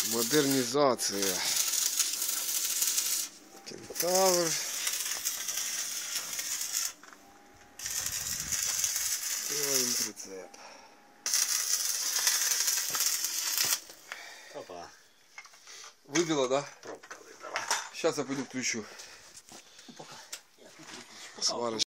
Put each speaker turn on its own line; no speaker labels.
Модернізація. Кентавр. Строим прицеп.
Опа.
Выбило, да?
Пробка выбила.
Сейчас я пойду включу.
Пока.
Сварочка.